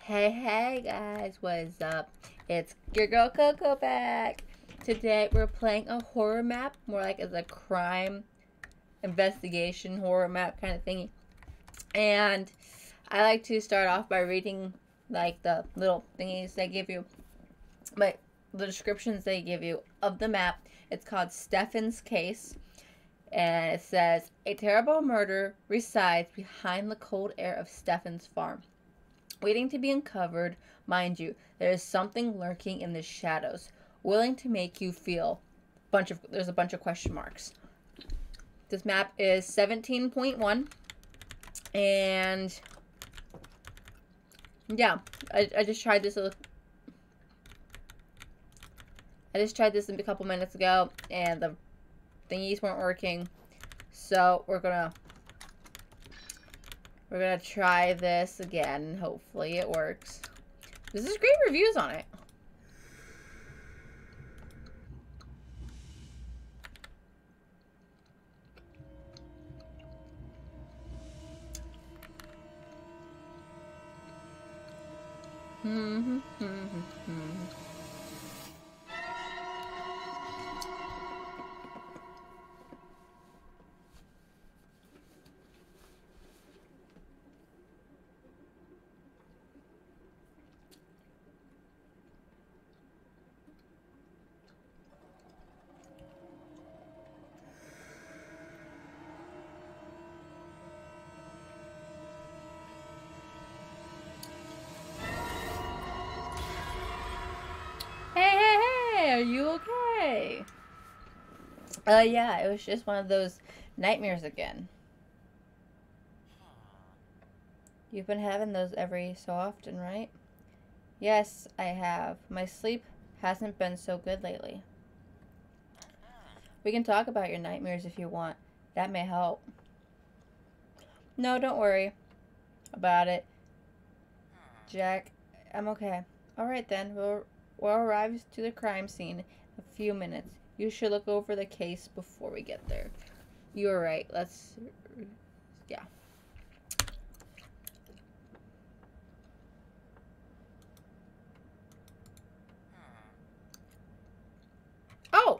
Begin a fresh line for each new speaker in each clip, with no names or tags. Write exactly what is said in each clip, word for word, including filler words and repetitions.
Hey, hey guys, what is up? It's your girl Coco back. Today we're playing a horror map, more like as a crime investigation horror map kind of thingy. And I like to start off by reading like the little thingies they give you, but the descriptions they give you of the map. It's called Stefan's Case. And it says, a terrible murder resides behind the cold air of Stefan's farm. Waiting to be uncovered, mind you, there is something lurking in the shadows, willing to make you feel bunch of there's a bunch of question marks. This map is seventeen point one, and yeah, I, I just tried this a, I just tried this a couple minutes ago, and the thingies weren't working, so we're gonna we're gonna try this again. Hopefully it works. This is great reviews on it. Hmm. Hey, hey, hey, are you okay? Uh, yeah, it was just one of those nightmares again. You've been having those every so often, right? Yes, I have. My sleep hasn't been so good lately. We can talk about your nightmares if you want. That may help. No, don't worry about it, Jack. I'm okay. Alright then, we'll, we'll arrive to the crime scene in a few minutes. You should look over the case before we get there. You're right. Let's... yeah. Oh!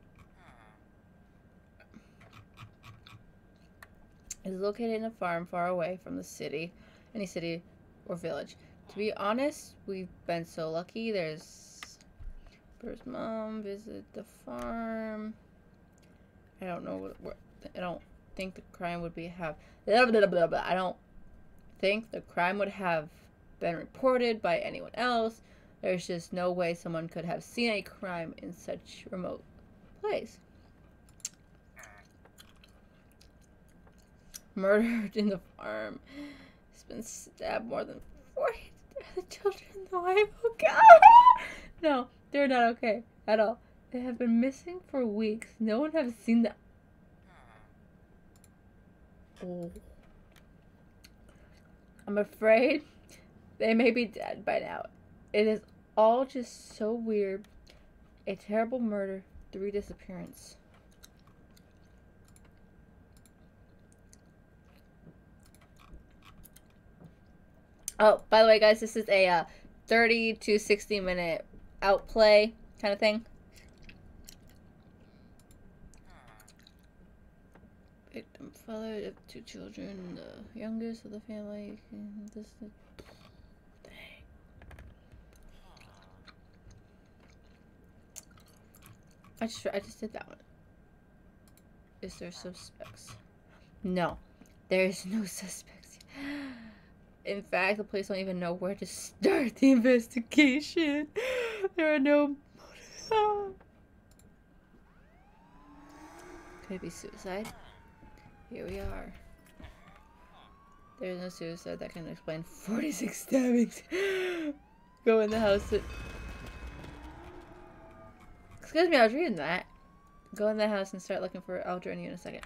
It's located in a farm far away from the city, any city or village. To be honest, we've been so lucky. There's Bert's mom visit the farm. I don't know what, what I don't think the crime would be have. Blah, blah, blah, blah. I don't think the crime would have been reported by anyone else. There's just no way someone could have seen a crime in such a remote place. Murdered in the farm. He's been stabbed more than forty other children in the wife. Oh god! No, they're not okay at all. They have been missing for weeks. No one has seen them. Oh. I'm afraid they may be dead by now. It is all just so weird. A terrible murder, three disappearance. Oh, by the way, guys, this is a uh, thirty to sixty minute outplay kind of thing. Victim father of two children, the youngest of the family. This is dang. I just I just did that one. Is there suspects? No, there is no suspects. In fact, the police don't even know where to start the investigation. There are no motives. Could it be suicide? Here we are. There's no suicide. That can explain forty-six stabbings. Go in the house. That... Excuse me, I was reading that. Go in the house and start looking for... I'll join you in a second.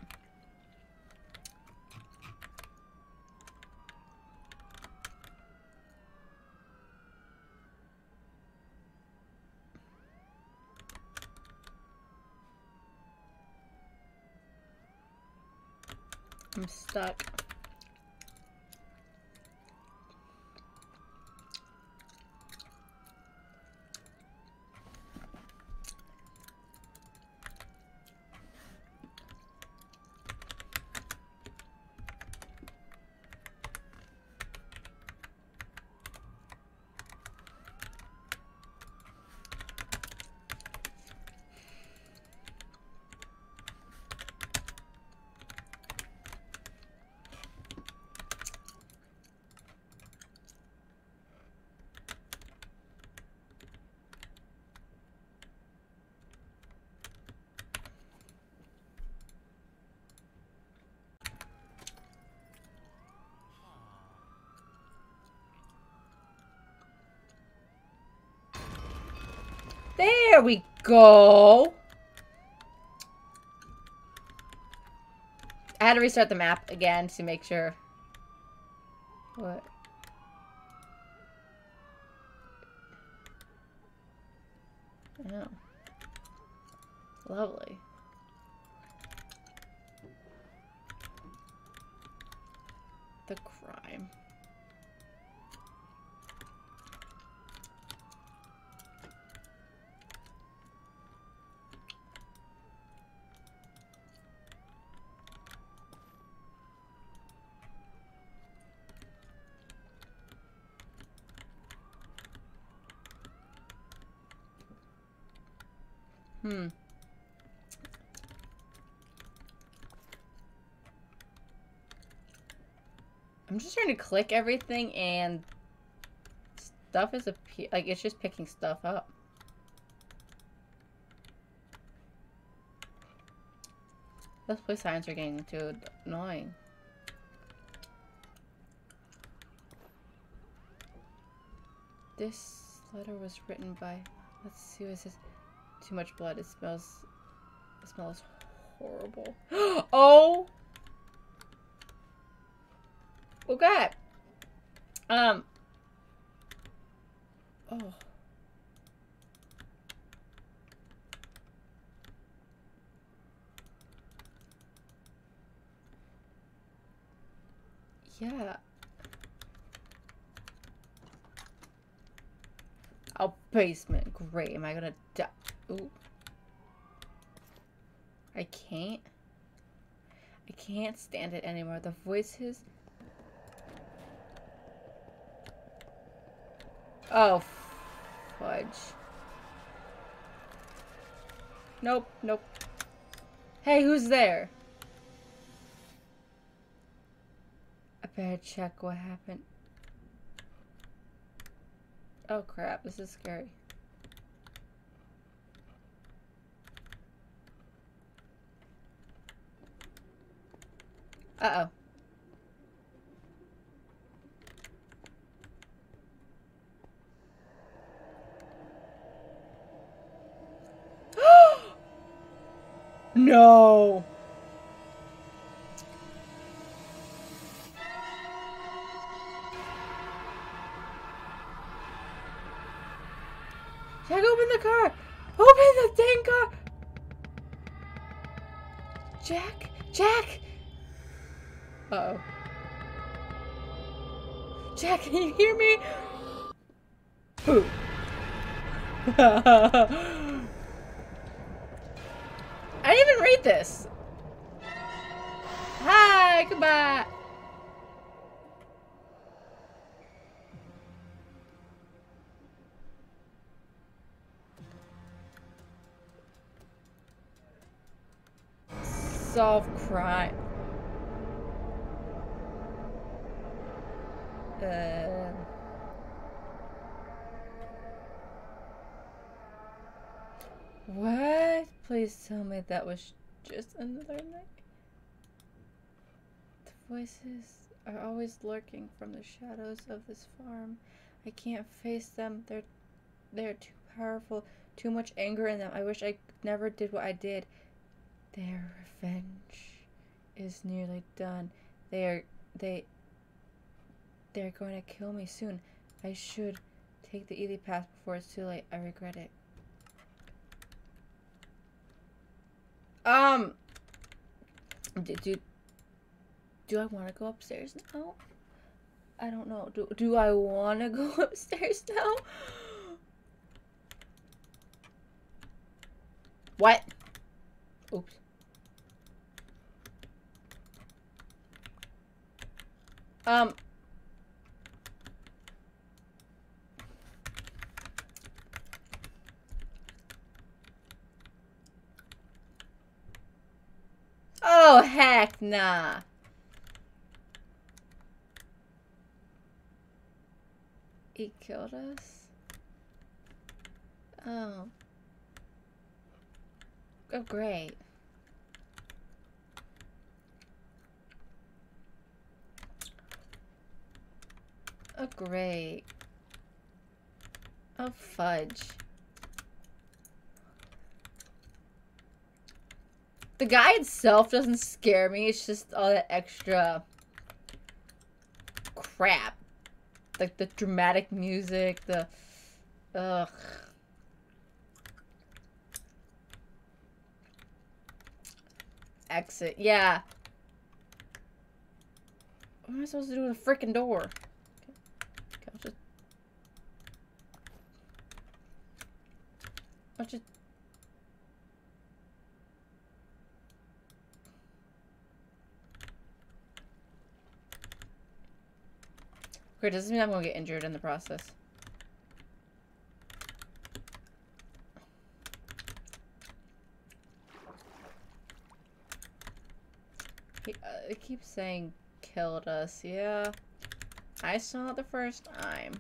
I'm stuck. There we go. I had to restart the map again to make sure. What? Oh. Lovely. The crime. Hmm. I'm just trying to click everything and stuff is a like it's just picking stuff up. Those play signs are getting too annoying. This letter was written by, let's see what it says. Too much blood. It smells, it smells horrible. Oh! Okay. Um. Oh. Yeah. Oh, basement. Great. Am I gonna die? Ooh. I can't. I can't stand it anymore. The voices. Oh, fudge. Nope, nope. Hey, who's there? I better check what happened. Oh crap, this is scary. Uh-oh. No! Jack, open the car! Open the dang car! Jack? Jack! Uh-oh. Jack, can you hear me? Boo. I didn't even read this. Hi, goodbye. Solve crime. Uh... What? Please tell me that was just another night. The voices are always lurking from the shadows of this farm. I can't face them. They're they're too powerful. Too much anger in them. I wish I never did what I did. Their revenge is nearly done. They are they they're going to kill me soon. I should take the easy path before it's too late. I regret it. Um, do, do, do I want to go upstairs now? I don't know. Do, do I want to go upstairs now? What? Oops. Um. Oh, heck nah. He killed us? Oh. Oh, great. Oh, great. Oh, fudge. The guy itself doesn't scare me. It's just all that extra crap. Like the dramatic music, the... Ugh. Exit. Yeah. What am I supposed to do with a freaking door? Okay. Okay, I'll just... I'll just... Okay, does this mean I'm gonna get injured in the process? He, uh, it keeps saying killed us. Yeah. I saw it the first time.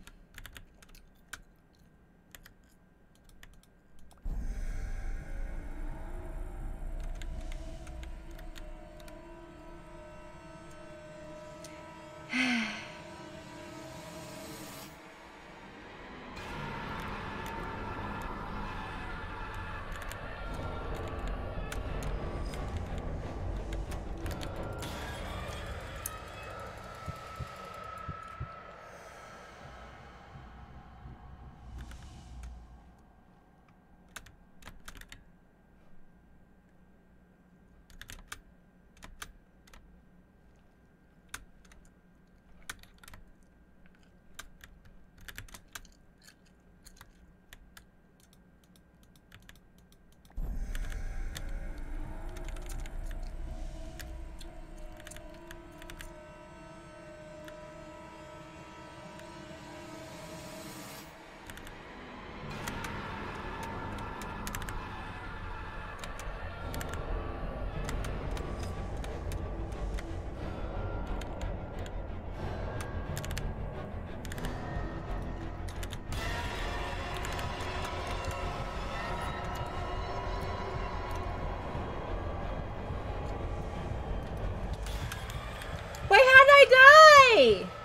Wait, how'd I die?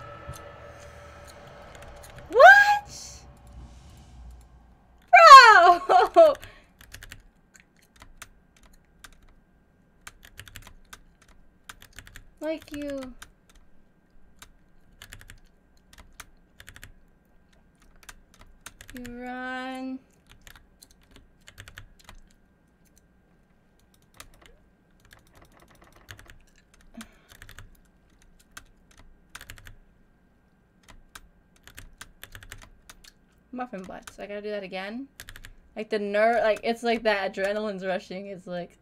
What? Bro! Like you... You run... Muffin butts. I gotta do that again? Like the nerve, like it's like that adrenaline's rushing. It's like...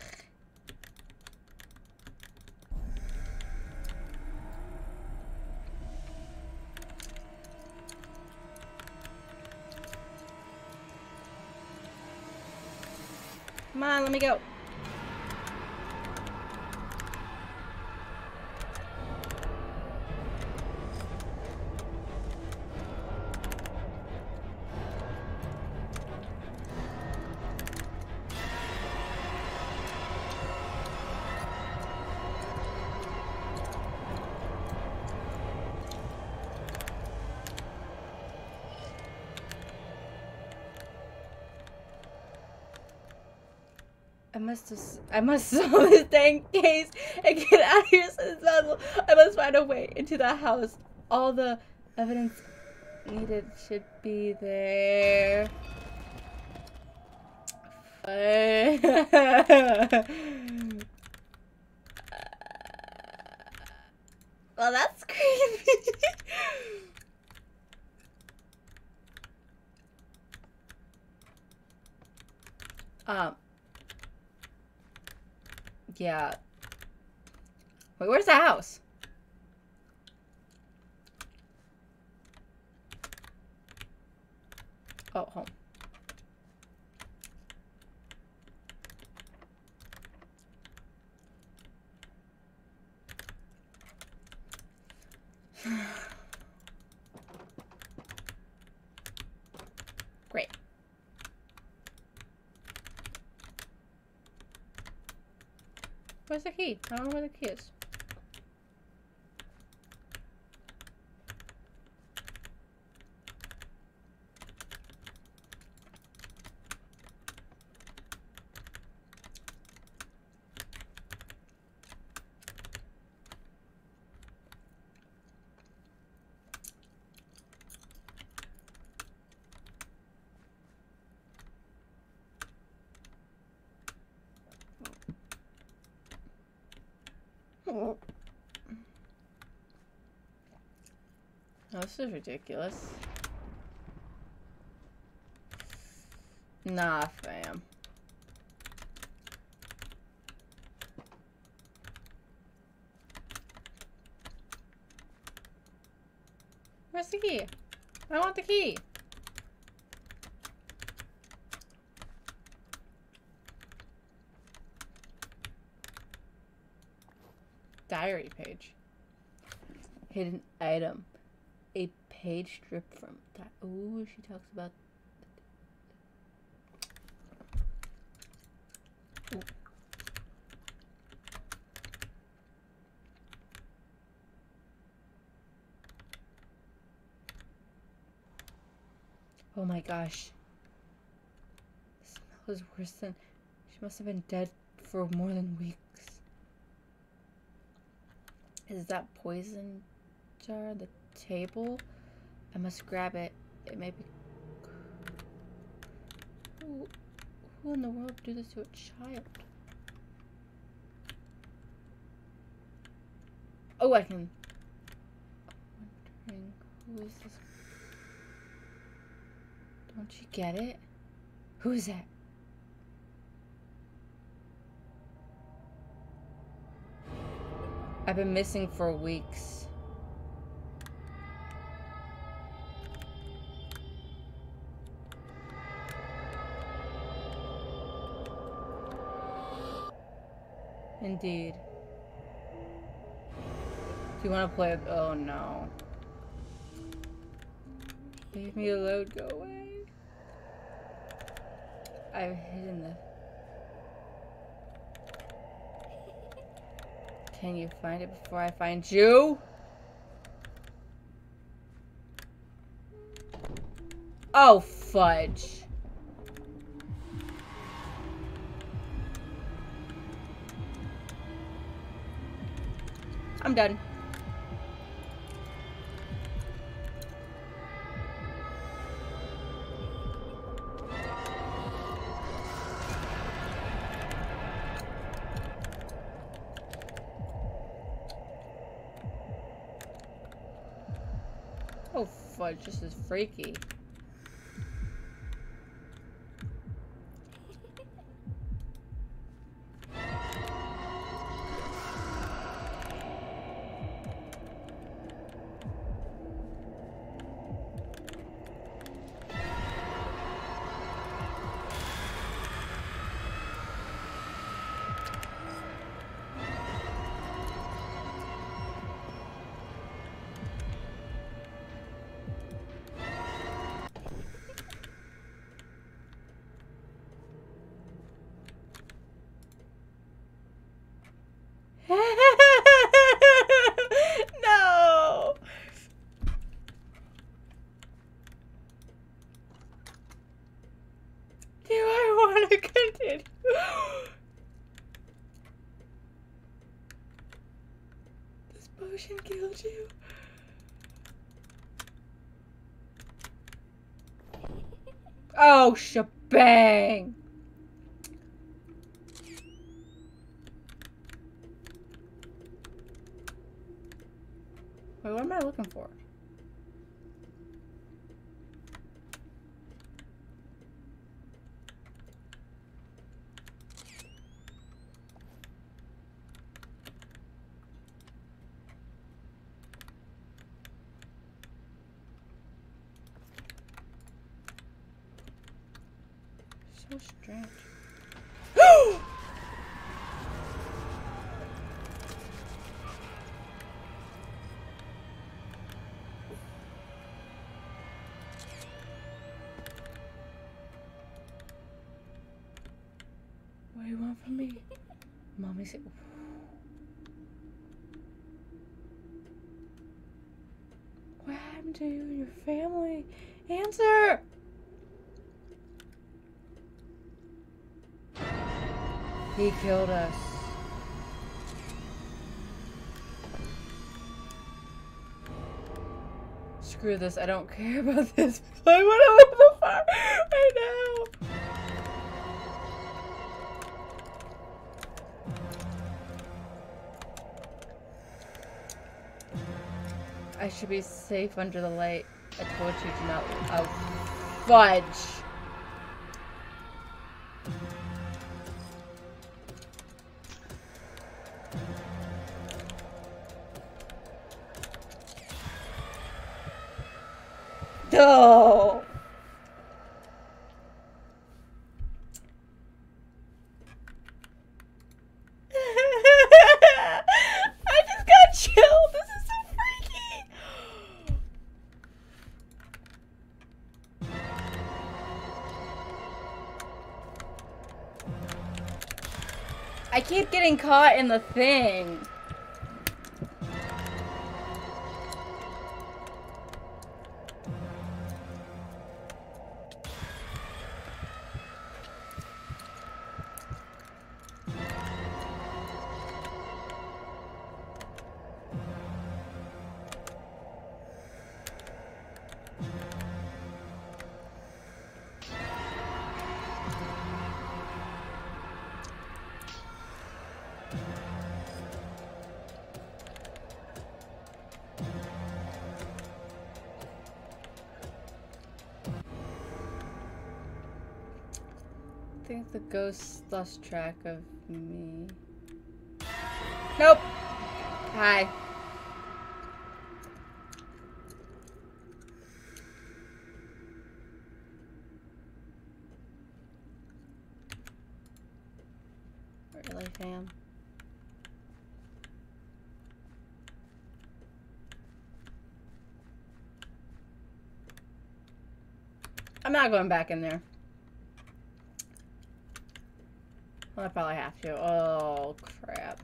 Come on, let me go. I must just, I must solve this dang case and get out of here since I must find a way into that house. All the evidence needed should be there. Well, that's creepy. um. Yeah. Wait, where's the house? Oh, home. Great. Where's the key? I don't know where the key is. Oh, this is ridiculous. Nah, fam. Where's the key? I want the key. Diary page. Hidden item. A page strip from... Ooh, she talks about... Ooh. Oh my gosh. The smell is worse than... She must have been dead for more than weeks. Is that poison jar on the table? I must grab it. It may be... Who, who in the world would do this to a child? Oh, I can... I'm wondering, who is this? Don't you get it? Who is that? I've been missing for weeks. Indeed. Do you want to play with... Oh no. Leave me alone, go away. I've hidden the... Can you find it before I find you? Oh, fudge. I'm done. Oh, fudge, this is freaky. No! Do I want to continue? This potion killed you. Oh, shebang! Wait, what am I looking for? So strange. What do you want from me? Mommy said... What happened to you and your family? Answer! He killed us. Screw this, I don't care about this. I want to live the fire right now. I I should be safe under the light. I told you to not. Oh, fudge. No. I just got chilled. This is so freaky. I keep getting caught in the thing. I think the ghost lost track of me. Nope. Hi. Really, fam? I'm not going back in there. Well, I probably have to. Oh, crap.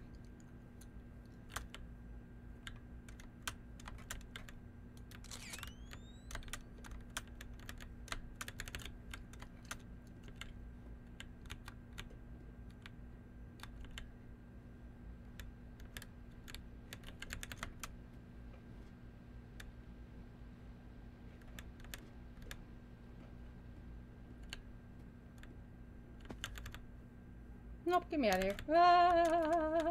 Nope, get me out of here. Ah!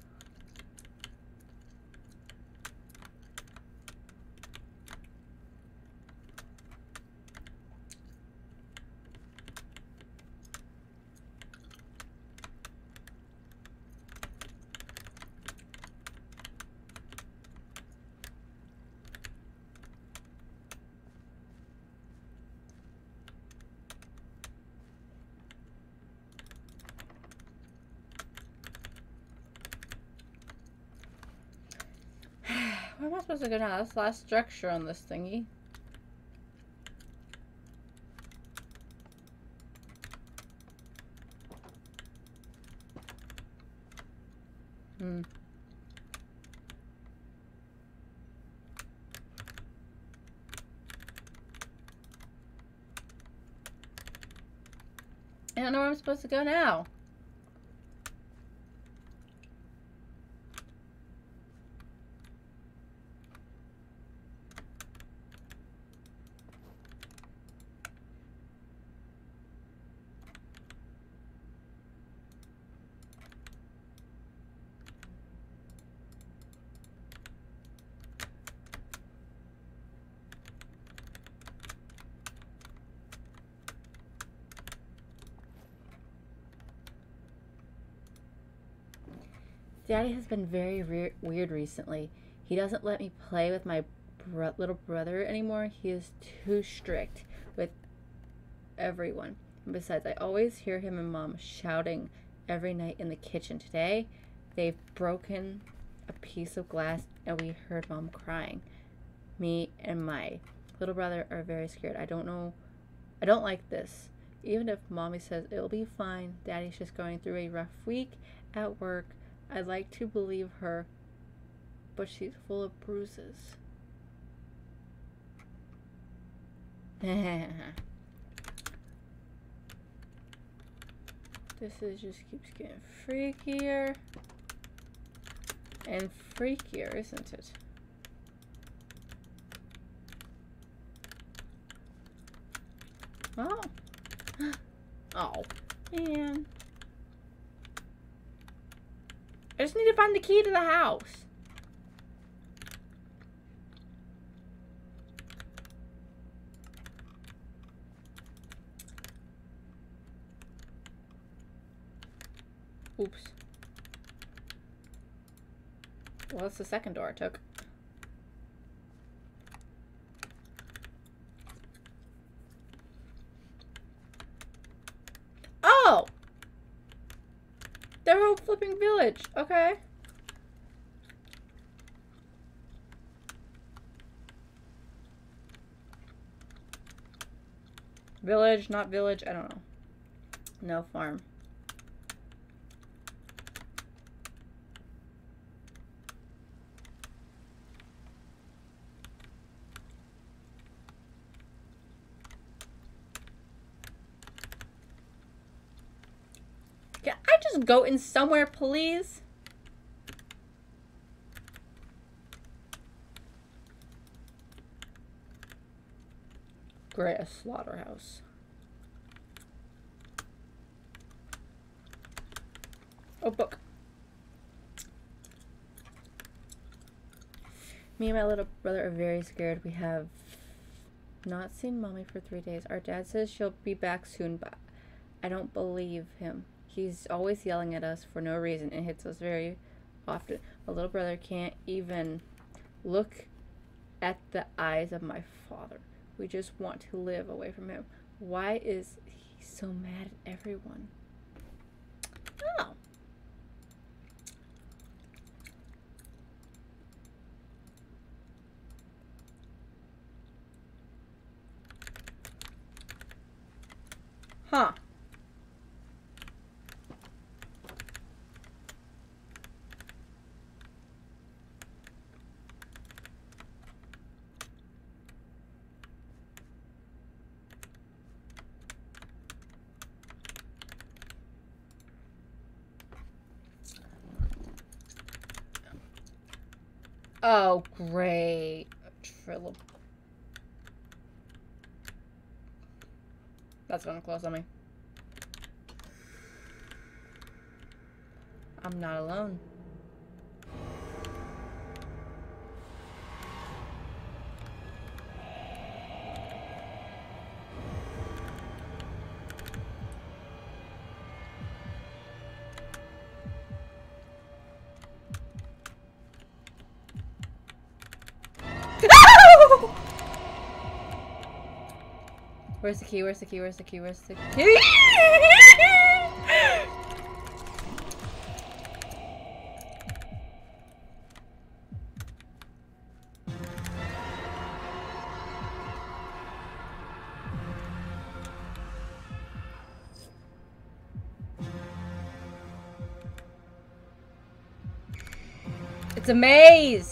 Where am I supposed to go now? That's the last structure on this thingy. Hmm. I don't know where I'm supposed to go now. Daddy has been very re weird recently. He doesn't let me play with my bro little brother anymore. He is too strict with everyone. And besides, I always hear him and Mom shouting every night in the kitchen. Today, they've broken a piece of glass and we heard Mom crying. Me and my little brother are very scared. I don't know. I don't like this. Even if Mommy says it'll be fine, Daddy's just going through a rough week at work. I'd like to believe her, but she's full of bruises. This is just keeps getting freakier and freakier, isn't it? Oh. Oh, man. I just need to find the key to the house. Oops. Well, that's the second door I took. Oh! Their whole flipping village. Okay. Village, not village, I don't know. No farm. Can I just go in somewhere, please? Great, a slaughterhouse. Oh, book. Me and my little brother are very scared. We have not seen Mommy for three days. Our dad says she'll be back soon, but I don't believe him. He's always yelling at us for no reason and hits us very often. My little brother can't even look at the eyes of my father. We just want to live away from him. Why is he so mad at everyone? Oh. Huh. Oh, great. Trilla. That's gonna close on me. I'm not alone. Where's the key? Where's the key? Where's the key? Where's the key? It's a maze.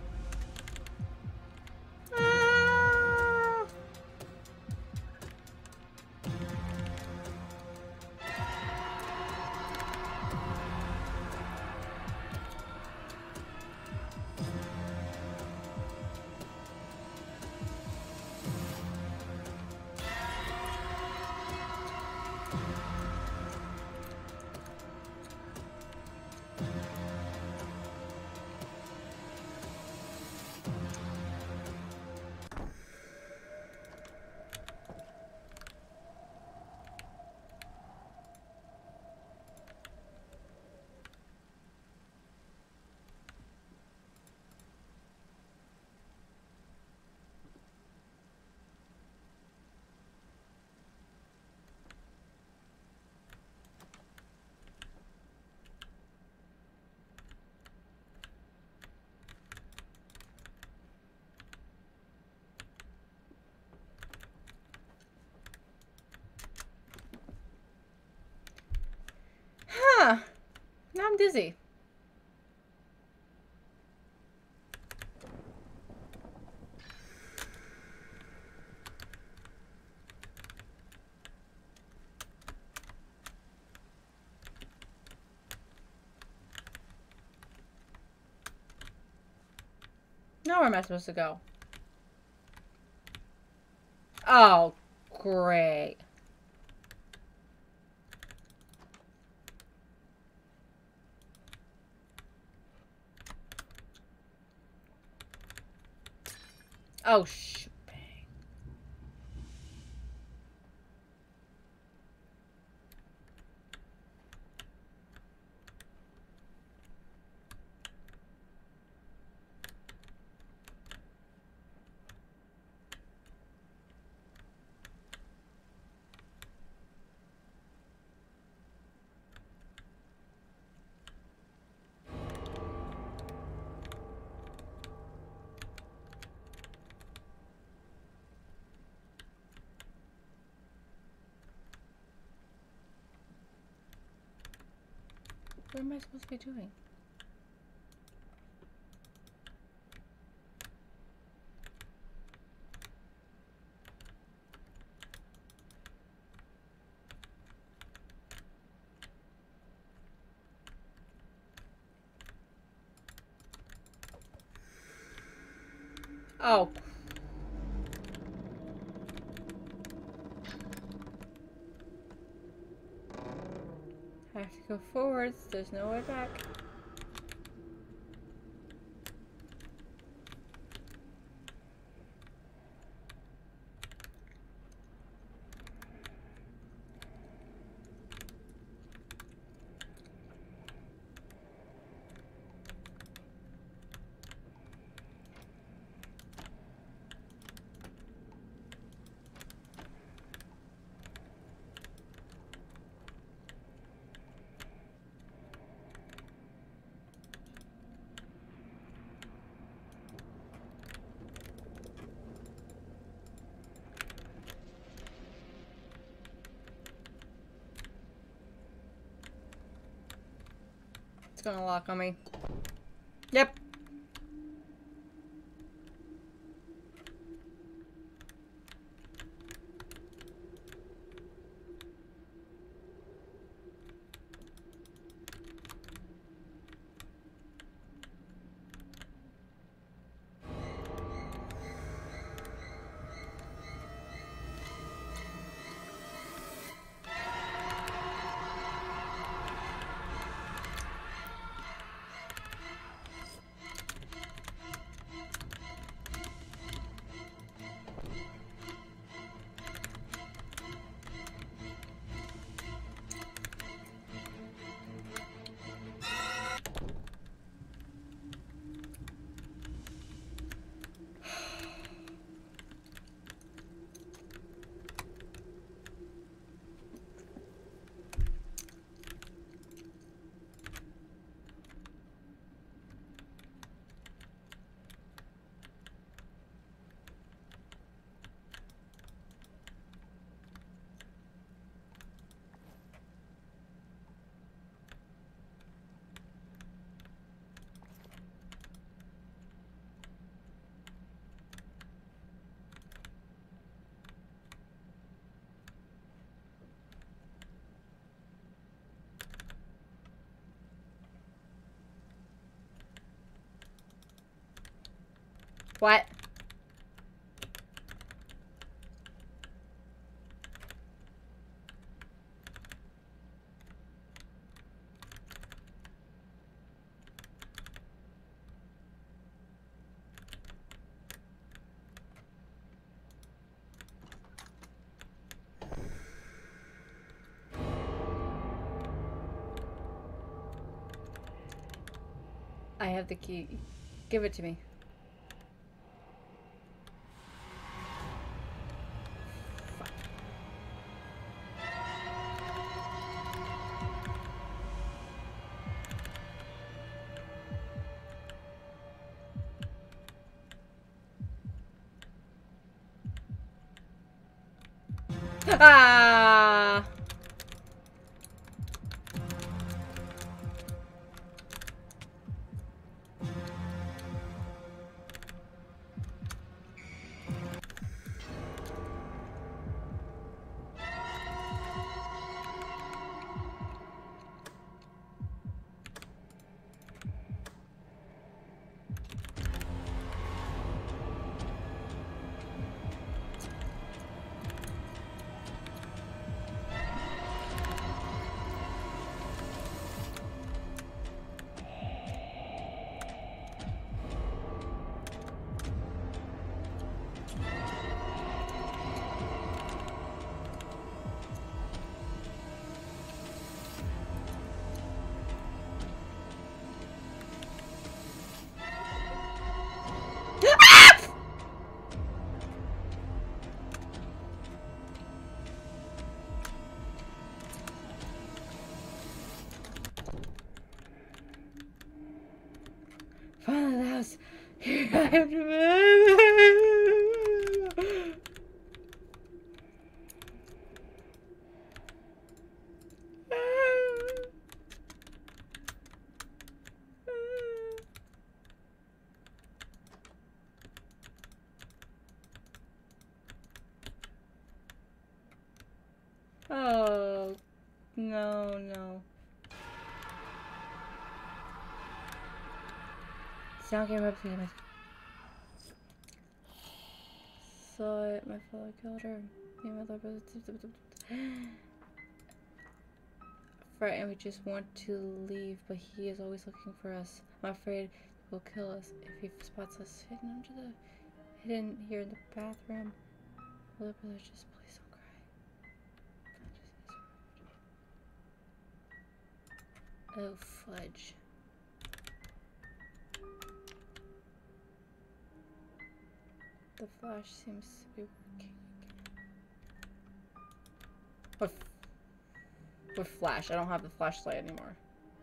Huh. Now I'm dizzy. Now where am I supposed to go? Oh, great. Oh, sh. What am I supposed to be doing? Oh. I have to go forwards. There's no way back. It's gonna lock on me. Yep. What? I have the key. Give it to me. Ah! Finally, the house. Here I have to move. Oh, no, no. Sound came up to me. Saw it. My fellow killed her. Me and my little brother. Frightened, we just want to leave, but he is always looking for us. I'm afraid he will kill us if he spots us hidden under the hidden here in the bathroom. Little brother, just please don't cry. Oh, fudge. The flash seems to be working again. With, with flash. I don't have the flashlight anymore.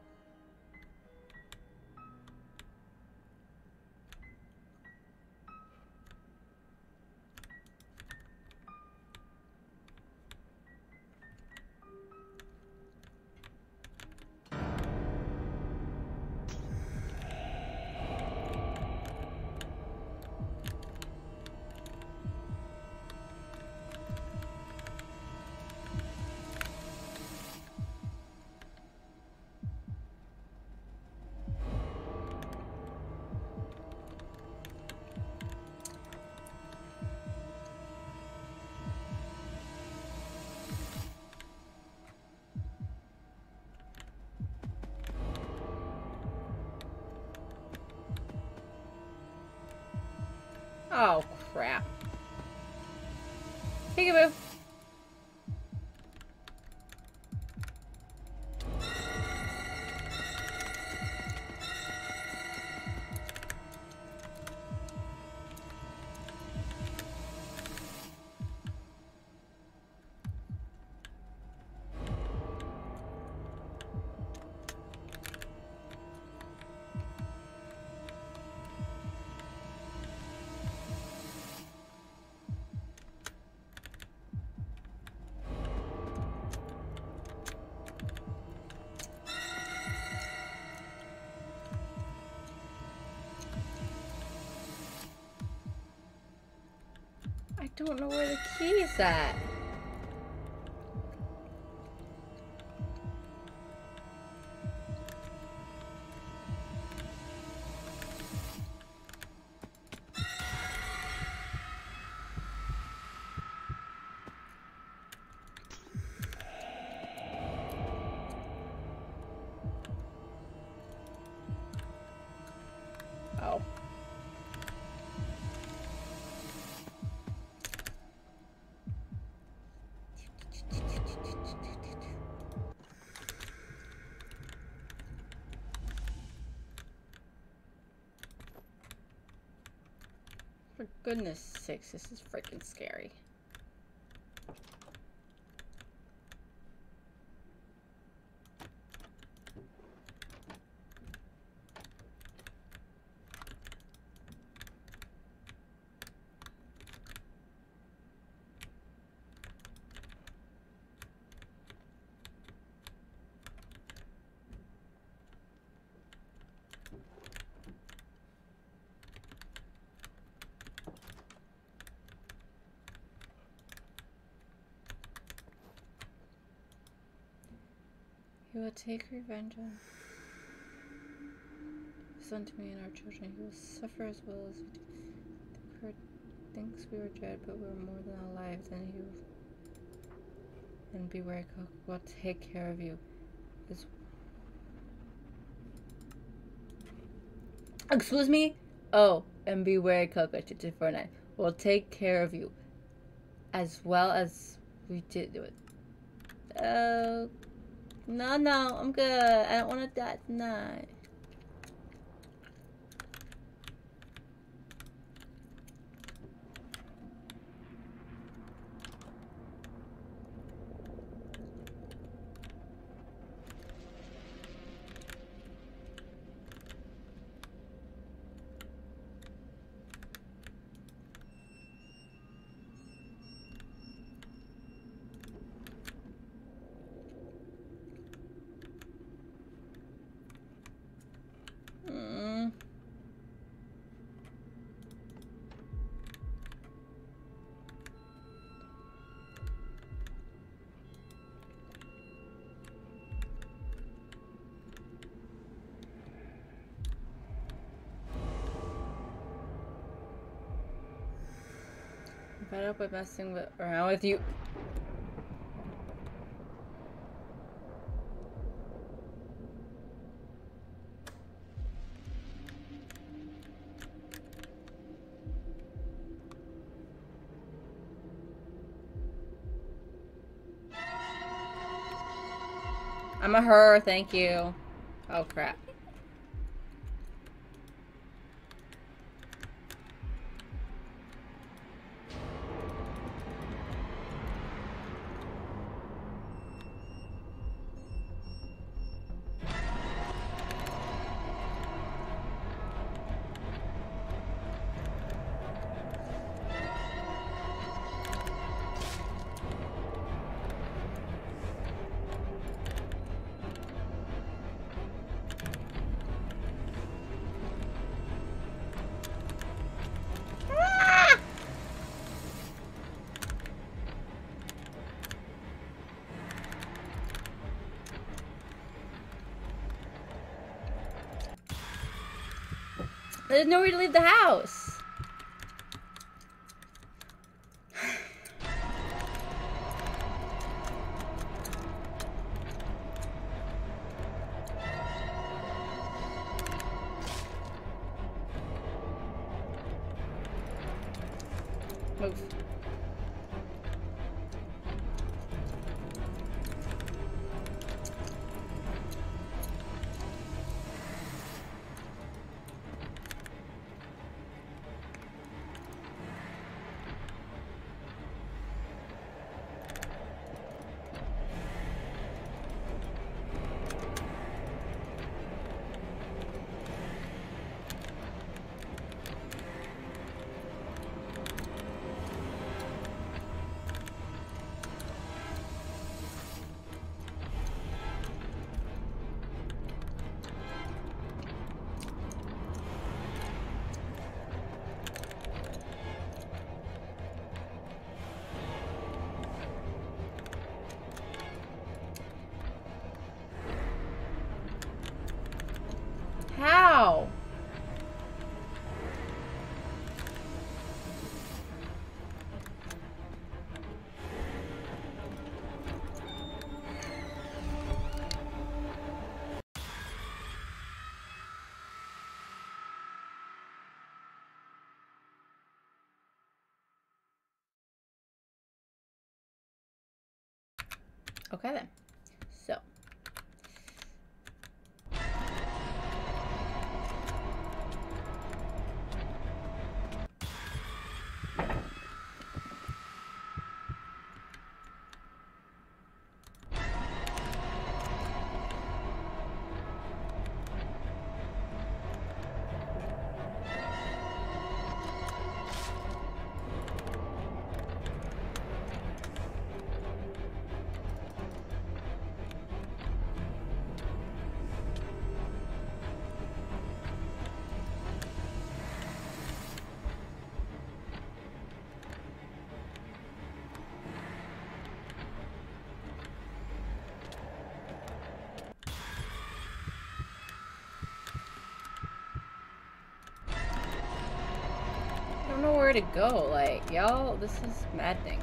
Oh, crap. Peekaboo. I don't know where the key is at. Oh. For goodness sakes, this is freaking scary. He will take revenge on his son to me and our children. He will suffer as well as we do. The Kurd thinks we were dead, but we were more than alive. Then he will. And beware, Cook will take care of you. As Excuse me? Oh, and beware, Coco two two four nine. We'll take care of you. As well as we did do it. Oh. No, no, I'm good. I don't want to die tonight. Fed up with messing with, around with you. I'm a her, thank you. Oh crap. There's nowhere to leave the house. Move. How? Okay then. So. I don't know where to go. Like, y'all, this is maddening.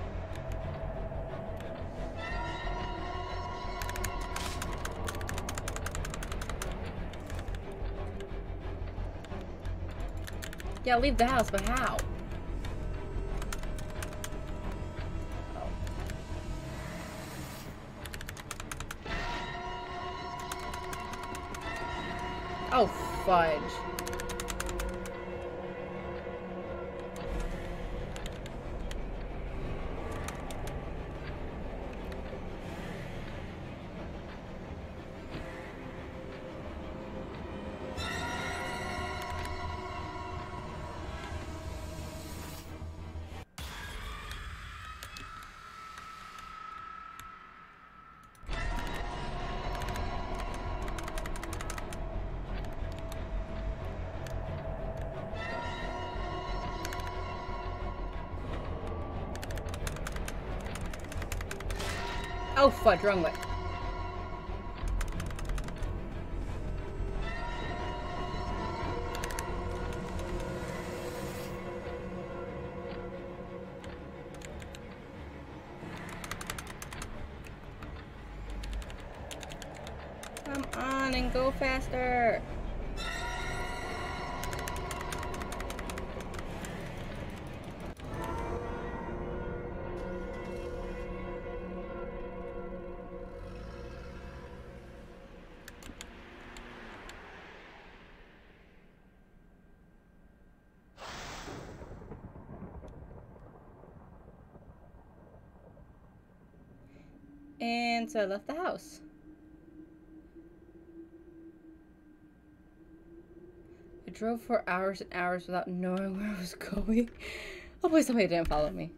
Yeah, leave the house, but how? Oh, fudge. Oh, fudge, wrong way. on and go faster. And so I left the house. I drove for hours and hours without knowing where I was going. Hopefully somebody didn't follow me.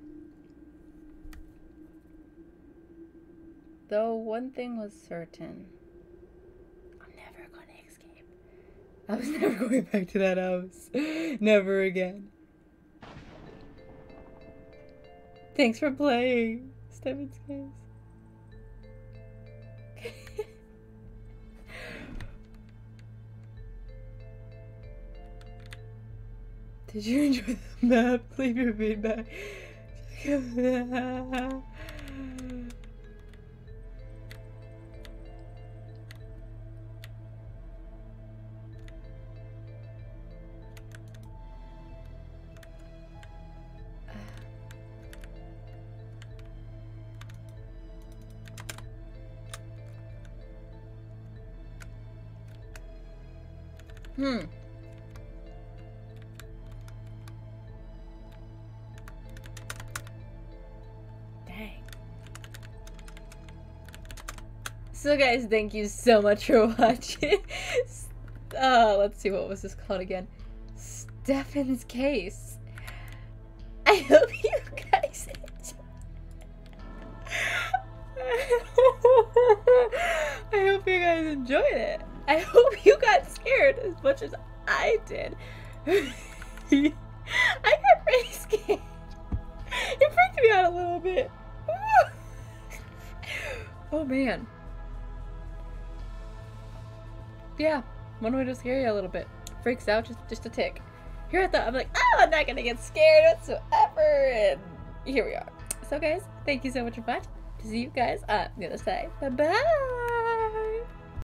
Though one thing was certain. I'm never going to escape. I was never going back to that house. Never again. Thanks for playing, Stefan's Case. Did you enjoy the map? Leave your feedback. Hmm. Dang. So guys, thank you so much for watching. uh, let's see, what was this called again? Stefan's Case. I hope you guys enjoyed. I hope you guys enjoyed it. I hope you got scared as much as I did. I got pretty scared. It freaked me out a little bit. Oh man. Yeah, one way to scare you a little bit. Freaks out just, just a tick. Here I thought, I'm like, oh, I'm not gonna get scared whatsoever. And here we are. So guys, thank you so much for watching. See you guys on the other side. Bye bye.